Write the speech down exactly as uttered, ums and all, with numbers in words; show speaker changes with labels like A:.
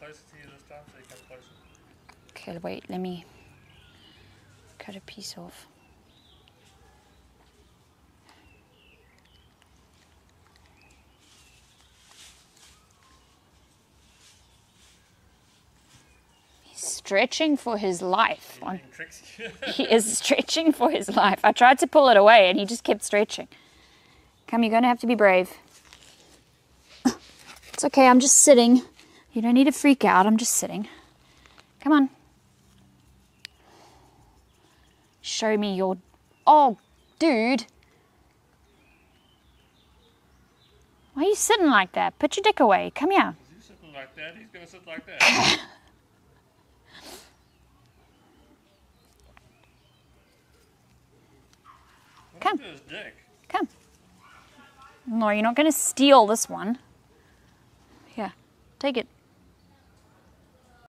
A: closer to you this time, so you come closer.
B: Okay, wait, let me cut a piece off. He's stretching for his life.
A: You're being tricksy.
B: He is stretching for his life. I tried to pull it away and he just kept stretching. Come, you're going to have to be brave. It's okay, I'm just sitting. You don't need to freak out, I'm just sitting. Come on. Show me your... Oh, dude. Why are you sitting like that? Put your dick away. Come here.
A: Is he sitting like that? He's going to sit like that. What
B: Come.
A: happened to his dick?
B: Come. No, you're not going to steal this one. Here, take it.